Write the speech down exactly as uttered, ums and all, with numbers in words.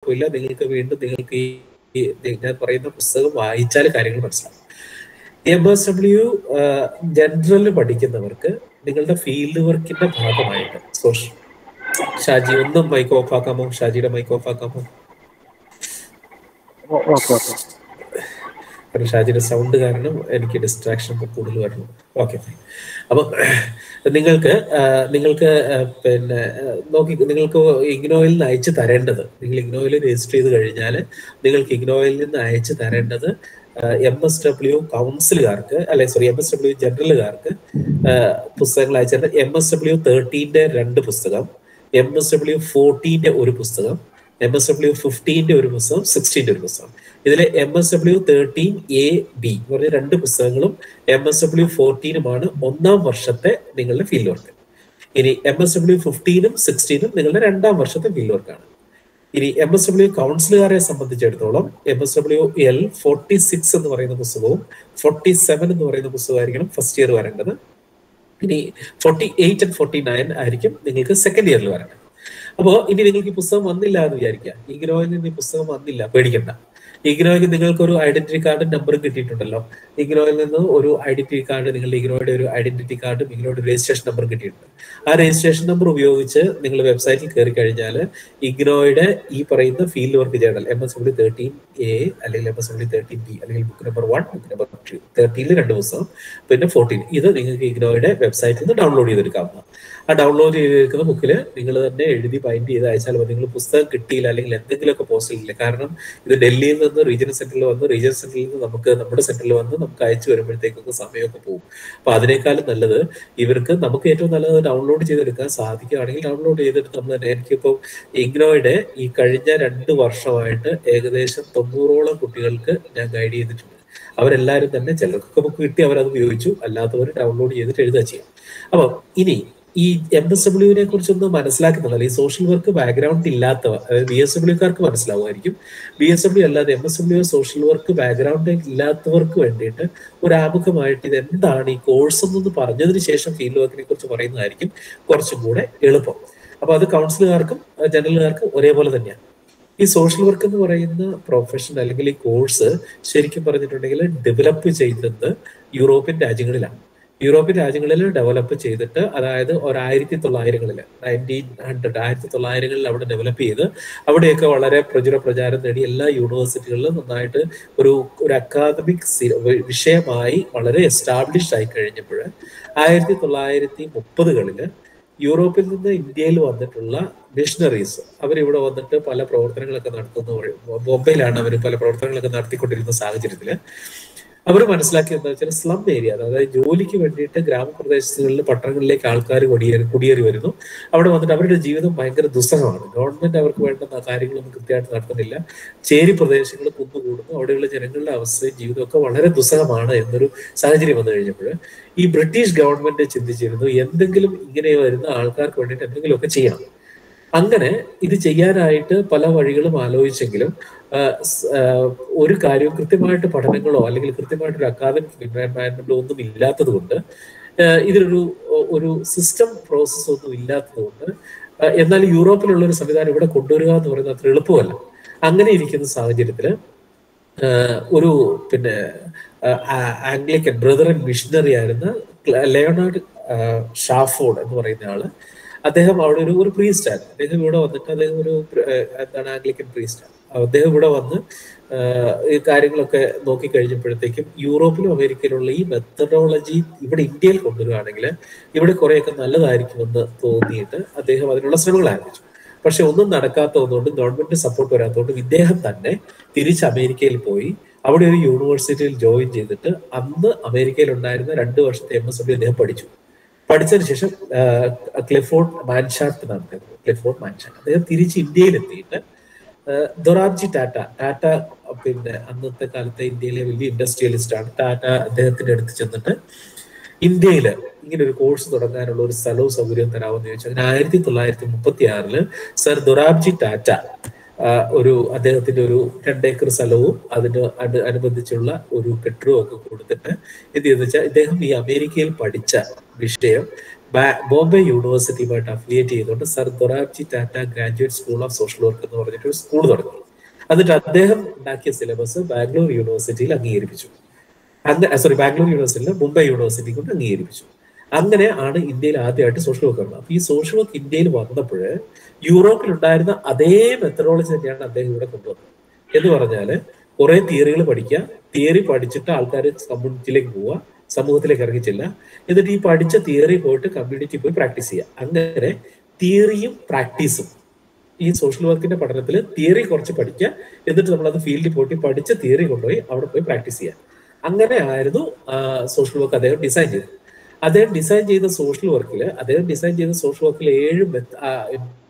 കുഴപ്പമില്ല. നിങ്ങൾക്ക് വീണ്ടും നിങ്ങൾക്ക് ഈ ഞാൻ പറയുന്ന പുസ്തകം വായിച്ചാൽ കാര്യങ്ങൾ മനസ്സിലാവും. എം എസ് ഡബ്ല്യു ജനറൽ പഠിക്കുന്നവർക്ക് നിങ്ങളുടെ ഫീൽഡ് വർക്കിന്റെ ഭാഗമായിട്ട് സോഷ്യൽ ഷാജി ഒന്നും മൈക്ക് ഓഫ് ആക്കാമോ? ഷാജിയുടെ മൈക്ക് ഓഫ് ആക്കാമോ? കാരണം ഷാജിയുടെ സൗണ്ട് കാരണം എനിക്ക് ഡിസ്ട്രാക്ഷൻ കൂടുതൽ വരുന്നു. ഓക്കെ, അപ്പം നിങ്ങൾക്ക് നിങ്ങൾക്ക് പിന്നെ നോക്കി നിങ്ങൾക്ക് ഇഗ്നോയിൽ നിന്ന് അയച്ചു തരേണ്ടത്, നിങ്ങൾ ഇഗ്നോയിൽ രജിസ്റ്റർ ചെയ്ത് കഴിഞ്ഞാൽ നിങ്ങൾക്ക് ഇഗ്നോയിൽ നിന്ന് അയച്ചു തരേണ്ടത് എം എസ് ഡബ്ല്യു കൗൺസിലുകാർക്ക് അല്ലെ സോറി എം എസ് ഡബ്ല്യു ജനറലുകാർക്ക് പുസ്തകങ്ങൾ അയച്ചത്. എം എസ് ഡബ്ല്യു തേർട്ടീൻ്റെ രണ്ട് പുസ്തകം, എം എസ് ഡബ്ല്യു ഫോർട്ടീൻ്റെ ഒരു പുസ്തകം, എം എസ് ഡബ്ല്യു ഫിഫ്റ്റീൻ്റെ ഒരു പുസ്തകം, സിക്സ്റ്റീൻ്റെ ഒരു പുസ്തകം. ഇതിലെ M S W thirteen A B എന്ന് പറഞ്ഞ രണ്ട് പുസ്തകങ്ങളും എം എസ് ഡബ്ല്യു ഫോർട്ടീനുമാണ് ഒന്നാം വർഷത്തെ നിങ്ങളുടെ ഫീൽഡ് വർക്ക്. ഇനി എം എസ് ഡബ്ല്യു ഫിഫ്റ്റീനും സിക്സ്റ്റീനും നിങ്ങളുടെ രണ്ടാം വർഷത്തെ ഫീൽഡ് വർക്കാണ്. ഇനി എം എസ് ഡബ്ല്യു കൗൺസിലുകാരെ സംബന്ധിച്ചിടത്തോളം M S W L forty six എന്ന് പറയുന്ന പുസ്തകവും ഫോർട്ടി സെവൻ എന്ന് പറയുന്ന പുസ്തകമായിരിക്കണം ഫസ്റ്റ് ഇയർ വരേണ്ടത്. ഇനി forty eight and forty nine ആയിരിക്കും നിങ്ങൾക്ക് സെക്കൻഡ് ഇയറിൽ വരേണ്ടത്. അപ്പോൾ ഇനി നിങ്ങൾക്ക് ഈ പുസ്തകം വന്നില്ല എന്ന് വിചാരിക്കുക. ഇഗ്നോയിൽ നിന്ന് ഈ പുസ്തകം വന്നില്ല, പേടിക്കണ്ട. ഇഗ്നോയ്ക്ക് നിങ്ങൾക്ക് ഒരു ഐഡന്റിറ്റി കാർഡ് നമ്പർ കിട്ടിയിട്ടുണ്ടല്ലോ. ഇഗ്നോയിൽ നിന്ന് ഒരു ഐഡന്റിറ്റി കാർഡ്, നിങ്ങളുടെ ഇഗ്നോയുടെ ഒരു ഐഡന്റിറ്റി കാർഡും ഇഗ്നോയുടെ രജിസ്ട്രേഷൻ നമ്പർ കിട്ടിയിട്ടുണ്ട്. ആ രജിസ്ട്രേഷൻ നമ്പർ ഉപയോഗിച്ച് നിങ്ങൾ വെബ്സൈറ്റിൽ കയറി കഴിഞ്ഞാൽ ഇഗ്നോയുടെ ഈ പറയുന്ന field work journal M S W thirteen A അല്ലെങ്കിൽ M S W thirteen B അല്ലെങ്കിൽ book number one, book number two, തേർട്ടീനിൽ രണ്ട് പുസ്തകം, പിന്നെ ഫോർട്ടീൻ, ഇത് നിങ്ങൾക്ക് ഇഗ്നോയുടെ വെബ്സൈറ്റിൽ നിന്ന് ഡൗൺലോഡ് ചെയ്തെടുക്കാവുന്നതാണ്. ആ ഡൗൺലോഡ് ചെയ്തെടുക്കുന്ന ബുക്കിൽ നിങ്ങൾ തന്നെ എഴുതി ബൈൻഡ് ചെയ്ത് അയച്ചാൽ മതി. നിങ്ങൾ പുസ്തകം കിട്ടിയില്ല അല്ലെങ്കിൽ എന്തെങ്കിലുമൊക്കെ പോസ്റ്റില്ല, കാരണം ഇത് ഡൽഹിയിൽ നിന്ന് റീജിയണൽ സെന്ററിൽ വന്ന് റീജിയണൽ സെന്ററിൽ നിന്ന് നമുക്ക് നമ്മുടെ സെന്ററിൽ വന്ന് നമുക്ക് അയച്ചു വരുമ്പോഴത്തേക്കൊക്കെ സമയമൊക്കെ പോകും. അപ്പൊ അതിനേക്കാളും നല്ലത് ഇവർക്ക് നമുക്ക് ഏറ്റവും നല്ലത് ഡൗൺലോഡ് ചെയ്തെടുക്കാൻ സാധിക്കുകയാണെങ്കിൽ ഡൗൺലോഡ് ചെയ്തെടുത്ത് നമ്മൾ തന്നെ. എനിക്കിപ്പോൾ ഇഗ്നോയുടെ ഈ കഴിഞ്ഞ രണ്ട് വർഷമായിട്ട് ഏകദേശം തൊണ്ണൂറോളം കുട്ടികൾക്ക് ഞാൻ ഗൈഡ് ചെയ്തിട്ടുണ്ട്. അവരെല്ലാവരും തന്നെ ചിലർക്കൊക്കെ ബുക്ക് കിട്ടി അവരത് ഉപയോഗിച്ചു, അല്ലാത്തവർ ഡൗൺലോഡ് ചെയ്തിട്ട് എഴുതുക ചെയ്യും. അപ്പം ഇനി ഈ എം എസ് ഡബ്ല്യുവിനെ കുറിച്ചൊന്നും മനസ്സിലാക്കുന്നില്ല. ഈ സോഷ്യൽ വർക്ക് ബാക്ക്ഗ്രൗണ്ട് ഇല്ലാത്തവർ, അതായത് ബി എസ് ഡബ്ല്യുക്കാർക്ക് മനസ്സിലാവുമായിരിക്കും. ബി എസ് ഡബ്ല്യു അല്ലാതെ M S W social work background ഇല്ലാത്തവർക്ക് വേണ്ടിയിട്ട് ഒരു ആമുഖമായിട്ട് ഇത് എന്താണ് ഈ കോഴ്സ് എന്നൊന്ന് പറഞ്ഞതിന് ശേഷം ഫീൽഡ് വർക്കിനെ കുറിച്ച് പറയുന്നതായിരിക്കും കുറച്ചും കൂടെ എളുപ്പം. അപ്പൊ അത് കൗൺസിലുകാർക്കും ജനറലുകാർക്കും ഒരേപോലെ തന്നെയാണ്. ഈ സോഷ്യൽ വർക്ക് എന്ന് പറയുന്ന പ്രൊഫഷൻ അല്ലെങ്കിൽ ഈ കോഴ്സ് ശരിക്കും പറഞ്ഞിട്ടുണ്ടെങ്കിൽ ഡെവലപ്പ് ചെയ്യുന്നത് യൂറോപ്യൻ രാജ്യങ്ങളിലാണ്. യൂറോപ്യൻ രാജ്യങ്ങളിൽ ഡെവലപ്പ് ചെയ്തിട്ട്, അതായത് ഒരായിരത്തി തൊള്ളായിരങ്ങളിൽ നയൻറ്റീൻ ഹൺഡ്രഡ് ആയിരത്തി തൊള്ളായിരങ്ങളിൽ അവിടെ ഡെവലപ്പ് ചെയ്ത് അവിടെയൊക്കെ വളരെ പ്രചുര പ്രചാരം നേടി എല്ലാ യൂണിവേഴ്സിറ്റികളിലും നന്നായിട്ട് ഒരു ഒരു അക്കാദമിക് വിഷയമായി വളരെ എസ്റ്റാബ്ലിഷ്ഡ് ആയി കഴിഞ്ഞപ്പോൾ ആയിരത്തി തൊള്ളായിരത്തി മുപ്പതുകളിൽ യൂറോപ്പിൽ നിന്ന് ഇന്ത്യയിൽ വന്നിട്ടുള്ള മിഷണറീസ് അവരിവിടെ വന്നിട്ട് പല പ്രവർത്തനങ്ങളൊക്കെ നടത്തുന്നു. ബോംബെയിലാണ് അവർ പല പ്രവർത്തനങ്ങളൊക്കെ നടത്തിക്കൊണ്ടിരുന്ന സാഹചര്യത്തിൽ അവർ മനസ്സിലാക്കിയത് എന്താ വെച്ചാൽ സ്ലം ഏരിയ, അതായത് ജോലിക്ക് വേണ്ടിയിട്ട് ഗ്രാമപ്രദേശങ്ങളിൽ പട്ടണങ്ങളിലേക്ക് ആൾക്കാർ കുടിയേറി കുടിയേറി വരുന്നു. അവിടെ വന്നിട്ട് അവരുടെ ജീവിതം ഭയങ്കര ദുസ്സഹമാണ്. ഗവൺമെന്റ് അവർക്ക് വേണ്ട കാര്യങ്ങളൊന്നും കൃത്യമായിട്ട് നടത്തുന്നില്ല. ചേരി പ്രദേശങ്ങൾ കുന്നുകൂടുന്നു. അവിടെയുള്ള ജനങ്ങളുടെ അവസ്ഥയും ജീവിതമൊക്കെ വളരെ ദുസ്സഹമാണ് എന്നൊരു സാഹചര്യം വന്നു കഴിഞ്ഞപ്പോൾ ഈ ബ്രിട്ടീഷ് ഗവൺമെന്റ് ചിന്തിച്ചിരുന്നു എന്തെങ്കിലും ഇങ്ങനെ വരുന്ന ആൾക്കാർക്ക് വേണ്ടിയിട്ട് എന്തെങ്കിലുമൊക്കെ ചെയ്യണം. അങ്ങനെ ഇത് ചെയ്യാനായിട്ട് പല വഴികളും ആലോചിച്ചെങ്കിലും ഒരു കാര്യവും കൃത്യമായിട്ട് പഠനങ്ങളോ അല്ലെങ്കിൽ കൃത്യമായിട്ടൊരു അക്കാദമിക് എൻവയൺമെന്റോ ഒന്നും ഇല്ലാത്തത് കൊണ്ട്, ഇതിലൊരു ഒരു സിസ്റ്റം പ്രോസസ് ഒന്നും ഇല്ലാത്തത് കൊണ്ട്, എന്നാൽ യൂറോപ്പിലുള്ള ഒരു സംവിധാനം ഇവിടെ കൊണ്ടുവരിക എന്ന് പറയുന്നത് അത്ര എളുപ്പമല്ല. അങ്ങനെ ഇരിക്കുന്ന സാഹചര്യത്തിൽ ഒരു പിന്നെ ആംഗ്ലിക്കൻ ബ്രദറൻ മിഷണറി ആയിരുന്ന ലയോണാർഡ് ഷാഫോർഡ് എന്ന് പറയുന്ന ആള്, അദ്ദേഹം അവിടെ ഒരു ഒരു പ്രീസ്റ്റാണ്. അദ്ദേഹം ഇവിടെ വന്നിട്ട് അദ്ദേഹം ഒരു എന്താണ് ആംഗ്ലിക്കൻ പ്രീസ്റ്റാണ്. അദ്ദേഹം ഇവിടെ വന്ന് ഈ കാര്യങ്ങളൊക്കെ നോക്കിക്കഴിഞ്ഞപ്പോഴത്തേക്കും യൂറോപ്പിലും അമേരിക്കയിലുള്ള ഈ മെത്തഡോളജി ഇവിടെ ഇന്ത്യയിൽ കൊണ്ടുവരികയാണെങ്കിൽ ഇവിടെ കുറേയൊക്കെ നല്ലതായിരിക്കുമെന്ന് തോന്നിയിട്ട് അദ്ദേഹം അതിനുള്ള ശ്രമങ്ങൾ ആരംഭിച്ചു. പക്ഷെ ഒന്നും നടക്കാത്തതുകൊണ്ടും ഗവൺമെന്റ് സപ്പോർട്ട് വരാത്തതുകൊണ്ടും ഇദ്ദേഹം തന്നെ തിരിച്ച് അമേരിക്കയിൽ പോയി അവിടെ ഒരു യൂണിവേഴ്സിറ്റിയിൽ ജോയിൻ ചെയ്തിട്ട് അന്ന് അമേരിക്കയിൽ ഉണ്ടായിരുന്ന രണ്ട് വർഷത്തെ എം എസ് ഡബ്ല്യു അദ്ദേഹം പഠിച്ചു. പഠിച്ചതിന് ശേഷം ക്ലിഫോർഡ് മാൻഷാർട്ട് എന്നാണ് അദ്ദേഹം, ക്ലിഫോർഡ് മാൻഷാർട്ട് അദ്ദേഹം തിരിച്ച് ഇന്ത്യയിൽ എത്തിയിട്ട് ദൊറാബ്ജി ടാറ്റ ടാറ്റ പിന്നെ അന്നത്തെ കാലത്തെ ഇന്ത്യയിലെ വലിയ ഇൻഡസ്ട്രിയലിസ്റ്റ് ആണ്. ടാറ്റ അദ്ദേഹത്തിന്റെ അടുത്ത് ചെന്നിട്ട് ഇന്ത്യയിൽ ഇങ്ങനെ ഒരു കോഴ്സ് തുടങ്ങാനുള്ള ഒരു സ്ഥലവും സൗകര്യവും തരാമെന്ന് ചോദിച്ചു. അങ്ങനെ ആയിരത്തി തൊള്ളായിരത്തി മുപ്പത്തി ആറില് സർ ദൊറാബ്ജി ടാറ്റ ഒരു അദ്ദേഹത്തിന്റെ ഒരു രണ്ടേക്കർ സ്ഥലവും അതിന് അനുബന്ധിച്ചുള്ള ഒരു കെട്ടിടവും ഒക്കെ കൊടുത്തിട്ട് എന്ത് ചെയ്തെന്ന് വെച്ചാൽ ഇദ്ദേഹം ഈ അമേരിക്കയിൽ പഠിച്ച വിഷയം ബോംബെ യൂണിവേഴ്സിറ്റിയുമായിട്ട് അഫിലിയേറ്റ് ചെയ്തുകൊണ്ട് sir Dorabji Tata graduate school of social work എന്ന് പറഞ്ഞിട്ട് ഒരു സ്കൂൾ തുടങ്ങി. എന്നിട്ട് അദ്ദേഹം ഉണ്ടാക്കിയ സിലബസ് ബാംഗ്ലൂർ യൂണിവേഴ്സിറ്റിയിൽ അംഗീകരിപ്പിച്ചു. അങ്ങനെ സോറി ബാംഗ്ലൂർ യൂണിവേഴ്സിറ്റിയിൽ മുംബൈ യൂണിവേഴ്സിറ്റി കൊണ്ട് അംഗീകരിപ്പിച്ചു. അങ്ങനെ ആണ് ഇന്ത്യയിൽ ആദ്യമായിട്ട് സോഷ്യൽ വർക്ക് വന്നത്. അപ്പൊ ഈ സോഷ്യൽ വർക്ക് ഇന്ത്യയിൽ വന്നപ്പോൾ യൂറോപ്പിൽ ഉണ്ടായിരുന്ന അതേ മെത്തഡോളജി തന്നെയാണ് അദ്ദേഹം ഇവിടെ കൊണ്ടുവന്നത്. എന്ന് പറഞ്ഞാൽ കുറെ തിയറികൾ പഠിക്കുക, തിയറി പഠിച്ചിട്ട് ആൾക്കാർ കമ്മ്യൂണിറ്റിയിലേക്ക് പോവുക, സമൂഹത്തിലേക്ക് ഇറങ്ങിച്ചില്ല, എന്നിട്ട് ഈ പഠിച്ച തിയറി പോയിട്ട് കമ്മ്യൂണിറ്റി പോയി പ്രാക്ടീസ് ചെയ്യുക. അങ്ങനെ തിയറിയും പ്രാക്ടീസും ഈ സോഷ്യൽ വർക്കിന്റെ പഠനത്തിൽ തിയറി കുറച്ച് പഠിക്കുക, എന്നിട്ട് നമ്മൾ അത് ഫീൽഡിൽ പോയിട്ട് പഠിച്ച തിയറി കൊണ്ടുപോയി അവിടെ പോയി പ്രാക്ടീസ് ചെയ്യുക. അങ്ങനെ ആയിരുന്നു സോഷ്യൽ വർക്ക് അദ്ദേഹം ഡിസൈൻ ചെയ്തത്. അദ്ദേഹം ഡിസൈൻ ചെയ്ത സോഷ്യൽ വർക്കിൽ അദ്ദേഹം ഡിസൈൻ ചെയ്ത സോഷ്യൽ വർക്കിൽ ഏഴ്